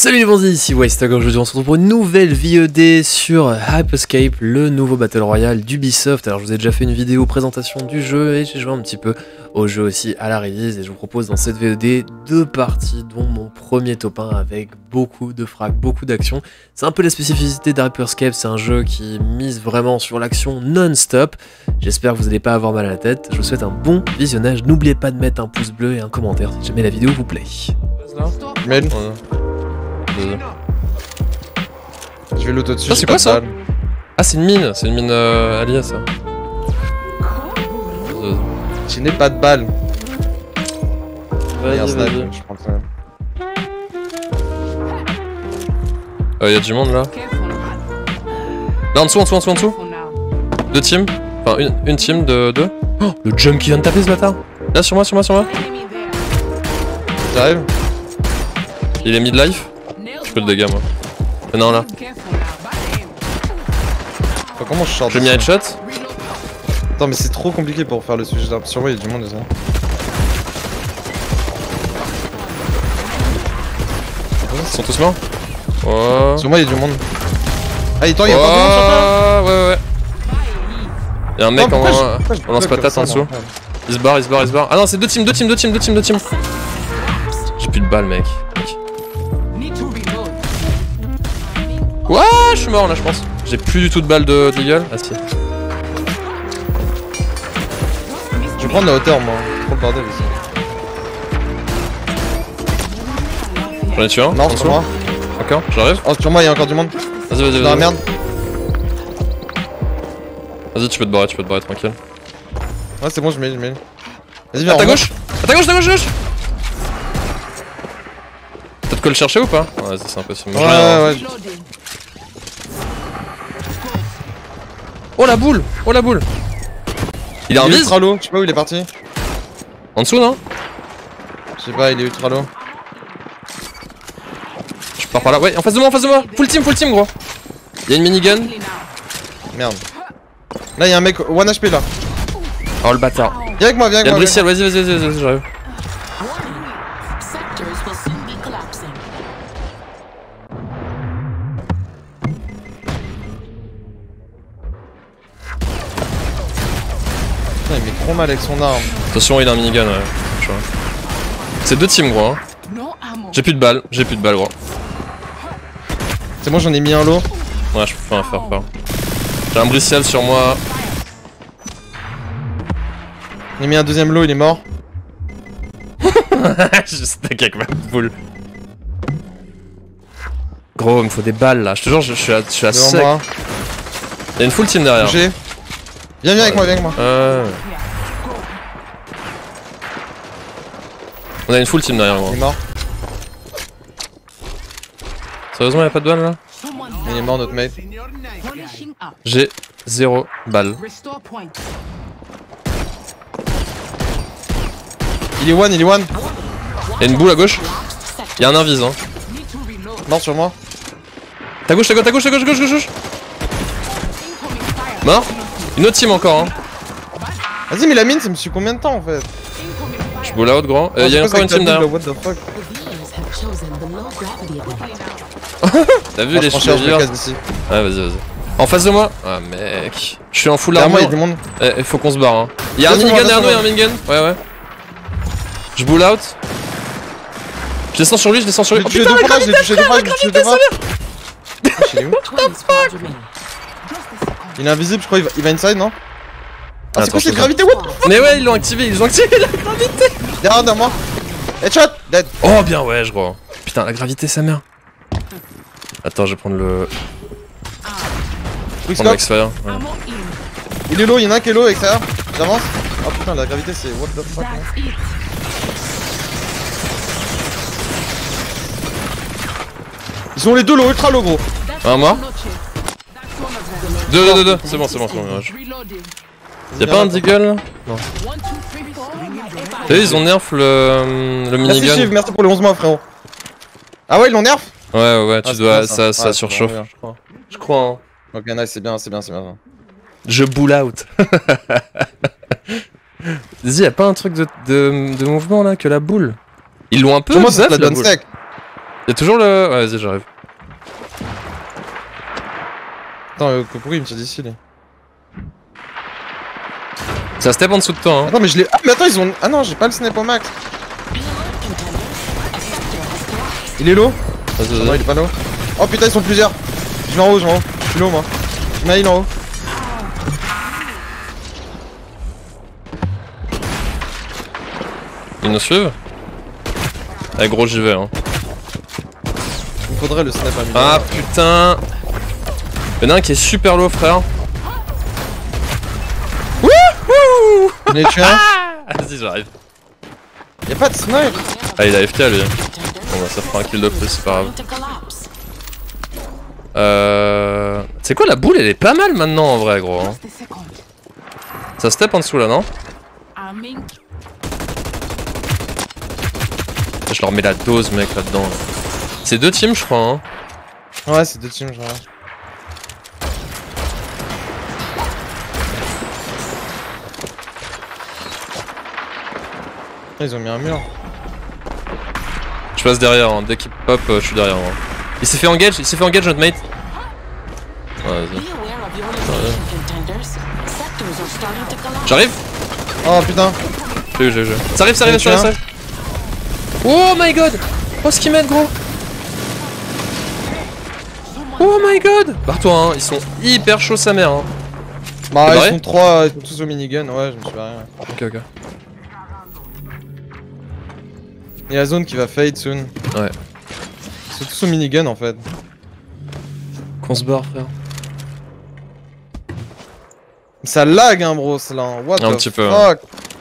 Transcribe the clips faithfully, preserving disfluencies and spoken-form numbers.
Salut les bandits, ici Wastag. Aujourd'hui on se retrouve pour une nouvelle V O D sur Hype Escape, le nouveau Battle Royale d'Ubisoft. Alors je vous ai déjà fait une vidéo présentation du jeu et j'ai joué un petit peu au jeu aussi à la release. Et je vous propose dans cette V O D deux parties, dont mon premier top un avec beaucoup de frags, beaucoup d'action. C'est un peu la spécificité d'Hype Escape, c'est un jeu qui mise vraiment sur l'action non-stop. J'espère que vous n'allez pas avoir mal à la tête. Je vous souhaite un bon visionnage. N'oubliez pas de mettre un pouce bleu et un commentaire si jamais la vidéo vous plaît. Men. Je vais l'auto dessus. Ah, c'est quoi ça? Ah, c'est une mine, c'est une mine euh, alliée ça. Euh... Je n'ai pas de balles. Vas-y, vas-y. Je prends ça. Euh, y'a du monde là. Là en dessous, en dessous, en dessous, en dessous. Deux teams. Enfin, une, une team de deux. Oh, le jump qui vient de taper ce bâtard. Là, sur moi, sur moi, sur moi. J'arrive. Il est mid-life. Je peux le dégât moi. Euh, non, là. Enfin, comment je sors de J'ai mis un ça? headshot. Attends, mais c'est trop compliqué pour faire le sujet là. Sur moi, il y a du monde déjà. Ils sont tous morts. Oh. Sur moi, il y a du monde. Ah, attends, il y a pas de monde sur toi. Ouais, ouais, ouais. Y'a un mec non, en, je, je, en lance-patate en dessous. Il se barre, il se barre, il se barre. Ah non, c'est deux teams, deux teams, deux teams, deux teams, deux teams. J'ai plus de balles, mec. Quoi? Je suis mort là, je pense. J'ai plus du tout de balles de deagle. Ah si. Je vais prendre la hauteur, moi. Trop le bordel ici. J'en ai tué un. Non, sur moi. Encore, j'arrive. Oh, sur moi, il y a encore du monde. Vas-y, vas-y, vas-y. Dans la merde. Vas-y, tu peux te barrer, tu peux te barrer tranquille. Ouais, c'est bon, je mets, je mets. Vas-y, viens. À ta gauche! À ta gauche, à ta gauche, à ta gauche! T'as de quoi le chercher ou pas? Ouais, c'est impossible. Ouais, ouais, ouais. Oh la boule! Oh la boule! Il est en Il est vise? ultra low, je sais pas où il est parti. En dessous, non? Je sais pas, il est ultra low. Je pars par là. Ouais, en face de moi, en face de moi! Full team, full team, gros! Y'a une minigun. Merde. Là, y'a un mec, one H P là. Oh le bâtard. Viens avec moi, viens avec Y'a moi. le Briciel, vas-y, vas-y, vas-y, vas-y, j'arrive. Putain, il met trop mal avec son arme. Attention, il a un minigun, ouais. C'est deux teams, gros. Hein. J'ai plus de balles, j'ai plus de balles, gros. C'est bon, j'en ai mis un lot. Ouais, je peux rien faire pas. J'ai un Briciel sur moi. J'en ai mis un deuxième lot, il est mort. Je stack avec ma boule. Gros, il me faut des balles là. Je te jure, je, je suis à, je suis à sec. Moi. Y'a une full team derrière. J'ai. Viens, viens avec moi, viens avec moi. Euh... On a une full team derrière, Il gros. est mort. Sérieusement, y'a pas de balles là? Il est mort, notre mate. J'ai zéro balle. Il est one, il est one. Y'a une boule à gauche. Y'a un invise, hein. Mort sur moi. Ta gauche, ta gauche, ta gauche, ta gauche, gauche, gauche, gauche. Mort. Une autre team encore, hein. Vas-y, mais la mine, ça me suit combien de temps en fait? Je boule out, gros. Euh, Oh, y'a c'est quoi encore une ça team avec ta derrière. double, what the fuck? T'as vu Moi, les je prends cher, je me cheveux? casse d'ici. Ouais, vas-y, vas-y. En face de moi. Ah, mec. Je suis en full Derrière armor. moi, il y a du monde. Eh, il faut qu'on se barre, hein. Y'a un Laisse-moi, minigun derrière nous, laisse-moi. y'a un minigun. Ouais, ouais. Je boule out. Je descends sur lui, je descends sur Je lui. l'ai touché deux fois, je l'ai touché deux fois, je l'ai touché deux fois. Il est où? Il est invisible, je crois, il va, il va inside, non? Ah, c'est Attends, quoi je cette te gravité? What? Mais ouais, ils l'ont activé, ils ont activé la gravité. Derrière, derrière moi. Headshot! Dead. Oh, bien, ouais, je crois. Putain, la gravité, sa mère. Attends, je vais prendre le. Quick Prendre scope. l'exfire. Ouais. Il est low, il y en a un qui est low, extérieur. J'avance. Oh putain, la gravité c'est what the fuck. Non. Ils sont les deux low, ultra low, gros. Un mort. Deux, deux, deux, deux. C'est bon, c'est bon, c'est bon. Ouais. Y'a pas un deagle là? Non. T'as vu, ils ont nerf le, le Merci minigun. Chiv, merci pour les onze mois, frérot. Ah ouais, ils l'ont nerf? Ouais, ouais, ouais, tu Ah, c'est dois. bien, Ça, ça Ah, surchauffe. c'est bon, je crois. Je crois, hein. Ok, nice, c'est bien, c'est bien, c'est bien. Je boule out. Vas-y, y'a pas un truc de, de, de mouvement là que la boule? Ils l'ont un peu Moi, zap, ça la la donne boule. sec. Y'a toujours le... Ouais, vas-y, j'arrive. Attends, euh, pourquoi il me tire d'ici, lui? Ça step en dessous de toi, hein. Attends, mais je l'ai. Ah, mais attends, ils ont. Ah non, j'ai pas le snap au max. Il est low? Vas-y, Ah non, vas-y. il est pas low. Oh putain, ils sont plusieurs. Je vais en haut, je vais en haut. Je suis low, moi. Mais il est en haut. Ils nous suivent? Eh gros, j'y vais, hein. Il me faudrait le snap à midi. Ah putain. Y'en a un qui est super low, frère. Wouhou. Il est tué un. Vas-y, j'arrive. Y'a pas de snipe. Ah, il a F K lui. Bon bah ça fera un kill de plus, c'est pas grave. Euh... C'est quoi la boule? Elle est pas mal maintenant en vrai, gros. Hein. Ça step en dessous là, non? Je leur mets la dose, mec, là-dedans. C'est deux teams, je crois. Hein. Ouais, c'est deux teams, genre. Ils ont mis un mur. Je passe derrière, hein. Dès qu'il pop, euh, je suis derrière. Hein. Il s'est fait engage, il s'est fait engage notre mate. Ouais, vas-y. J'arrive. Oh putain. J'ai eu, j'ai eu, j'ai eu. Ça arrive, ça arrive, ça arrive, ça arrive. Oh my god. Oh ce qu'ils mettent, gros. Oh my god. Barre-toi, hein. Ils sont hyper chauds sa mère. Hein. Bah, T'es ils barré sont trois, ils sont tous au minigun. Ouais, je me suis barré. Ouais. Ok, ok. Il y a la zone qui va fade soon. Ouais. Ils sont tous au minigun en fait. Qu'on se barre, frère. Ça lag, hein, bro, c'est là. What Un the petit peu, fuck.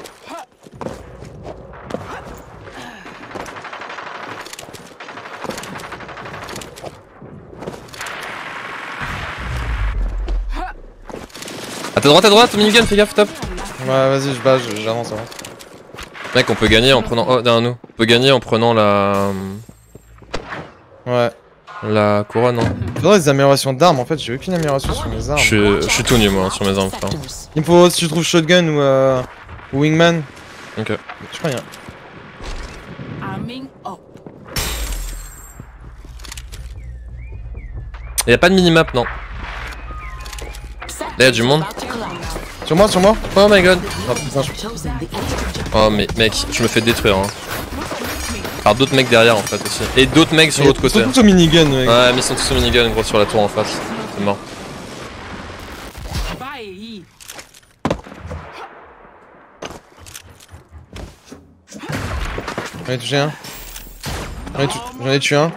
À ta droite, à droite, minigun, fais gaffe, top. Ouais, vas-y, je bats, je- j'avance, j'avance. Mec, on peut gagner en prenant. Oh, derrière nous. On peut gagner en prenant la. Ouais. La couronne, hein. Faudrait des améliorations d'armes en fait, j'ai aucune amélioration sur mes armes. Je suis, je suis tout nu, moi, sur mes armes, frère. Il me faut, si je trouve shotgun ou euh, ou wingman. Ok. Je crois qu'il y a. Y'a pas de minimap, non. Là, y'a du monde. Sur moi, sur moi. Oh my god. Ah putain, je... Oh, mais mec, je me fais détruire, hein. Par d'autres mecs derrière, en fait, aussi. Et d'autres mecs sur l'autre côté. Ils sont tous au minigun, mec. Ouais, mais ils sont tous au minigun, gros, sur la tour en face. C'est mort. J'en ai touché un. J'en ai, tu... J'en ai tué un.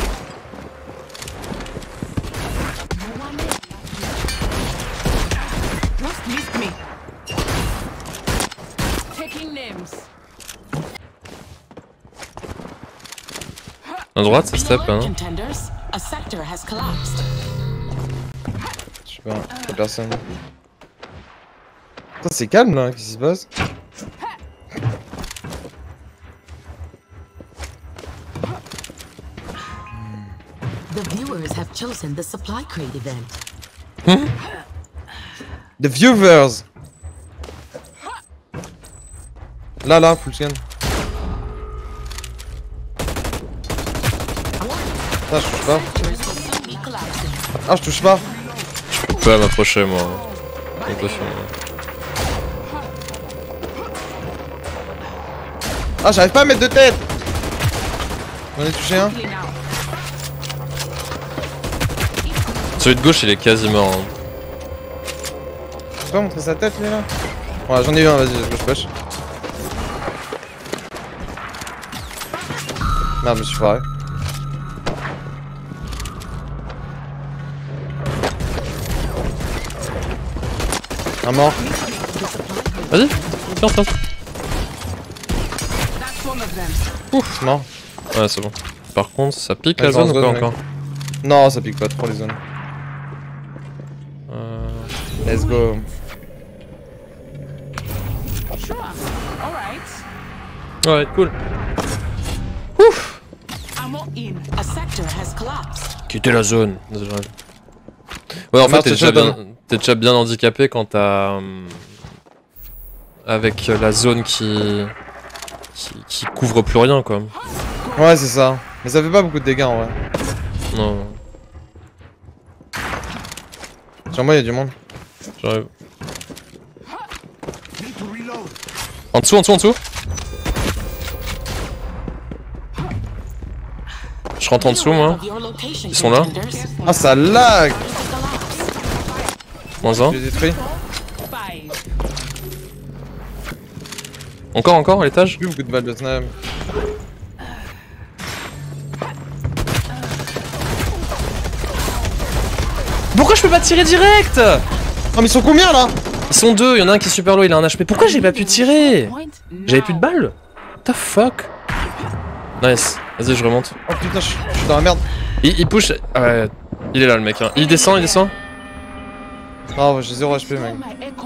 À droite, ça step, hein. Je sais pas, y'a personne. Putain, c'est calme là, qu'est-ce qui se passe? The viewers have chosen the supply crate event. Hmm? The viewers. Là, là, full scan. Ah, je touche pas. Ah, je touche pas. Je peux pas m'approcher, moi. Attention. Ah, j'arrive pas à mettre de tête. J'en ai touché un. Celui de gauche, il est quasi mort. Hein. Tu peux pas montrer sa tête, lui, là? Ouais, j'en ai eu un, vas-y, je push. Merde, je me suis foiré. Un mort. Vas-y, tiens, tiens. Ouf, mort. Ouais, c'est bon. Par contre, ça pique Ouais, la zone ou zone, pas mec. encore? Non, ça pique pas trop les zones. euh... Let's go. Ouais, cool. Ouf. Quitter la zone. Ouais, en fait, t'es déjà, bien... t'es déjà bien handicapé quand t'as. Hum... Avec la zone qui... qui. qui couvre plus rien, quoi. Ouais, c'est ça. Mais ça fait pas beaucoup de dégâts en vrai. Non, Sur moi, y'a du monde. j'arrive. En dessous, en dessous, en dessous. Je rentre en dessous, moi. Ils sont là. Ah, ça lag! Moins un. Je les ai détruits. Encore, encore, à l'étage. Plus beaucoup de balles de snipe. Pourquoi je peux pas tirer direct? Oh, mais ils sont combien là? Ils sont deux, il y en a un qui est super low, il a un H P. Pourquoi j'ai pas pu tirer? J'avais plus de balles? What the fuck? Nice, vas-y, je remonte. Oh putain, je je suis dans la merde. Il, il push. Ah ouais, il est là le mec. Hein. Il descend, il descend. Ah, j'ai zéro H P, mec.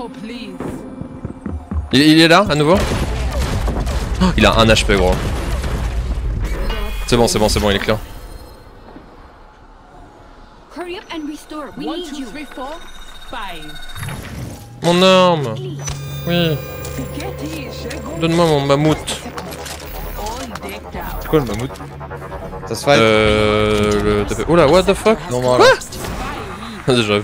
Il, il est là, à nouveau. Oh, il a un H P, gros. C'est bon, c'est bon, c'est bon, il est clear. Mon arme. Oui. Donne-moi mon mammouth. C'est quoi le mammouth? Ça se fight? Euh. Le... Oh là, what the fuck? Non, voilà. Vas-y, j'arrive.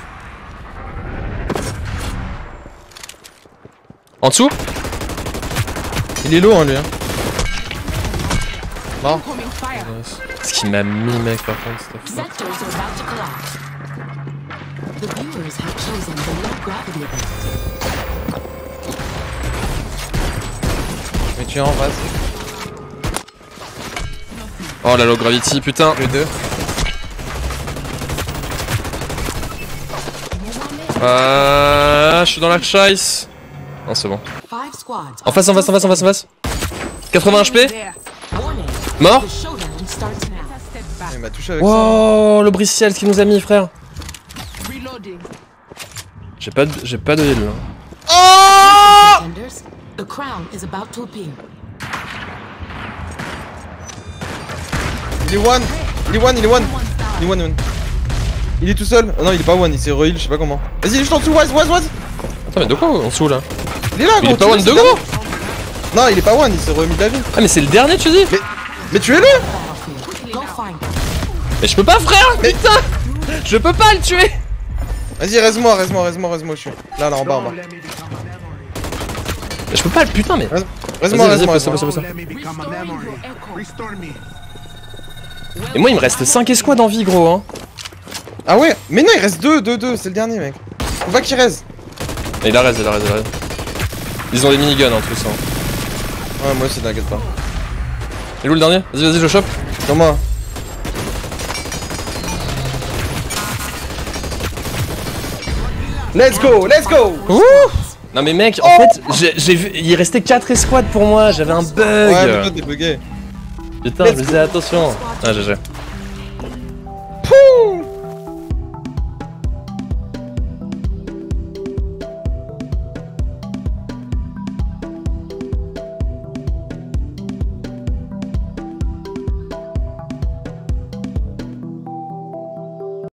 En dessous? Il est lourd, hein, lui. Hein. Non. Ce qu'il m'a mis, mec, par contre, c'était fou. Sectors are about to collapse. The viewers have chosen the low gravity event. Mais tu es en face. Oh la low gravity, putain. Les deux. Ah, je suis dans la chaise. Non, c'est bon. Five squads. En face, en face, en face, en face, en face. quatre-vingts H P. Warning. Mort. The showdown starts now. Il m'a touché avec ça. Wow, le briciel qui nous a mis, frère. J'ai pas de, j'ai pas de heal. là. Defenders, the crown is about to appear. Il est one. Il est one, il est one. Il est one, one. Il est tout seul. Oh non, il est pas one, il s'est re-heal, je sais pas comment. Vas-y, il est juste en dessous, Waz, Waz, Waz. Attends, mais de quoi en dessous là? Il est là, gros. Il est pas tu one sais, de c'est gros. dernier. Non, il est pas one, il s'est remis de la vie. Ah, mais c'est le dernier, tu dis? Mais, mais tu es le. Battlefield. Go find him. Mais je peux pas, frère. Putain, je peux pas le tuer. Vas-y, reste-moi, reste-moi, reste-moi, reste-moi, je suis. Là, là, en bas, en bas. Mais je peux pas le putain, mais. Reste-moi, Vas-y, reste-moi, vas-y, reste-moi. passe-moi, Et moi, il me reste cinq escouades en vie, gros. Hein. Ah ouais, mais non, il reste deux, deux, deux, c'est le dernier, mec. Faut pas qu'il reste. Et il a raison, il a raison, il a raison. Ils ont des miniguns en tous. Hein. Ouais, moi aussi, t'inquiète pas. Il est où le dernier? Vas-y, vas-y, je le chope. Sur moi. Let's go, let's go. Ouh. Non mais mec, en fait, j'ai j'ai vu, il restait quatre escouades pour moi, j'avais un bug. Ouais, mais toi, t'es bugué. Putain, je me disais attention. Ah, G G.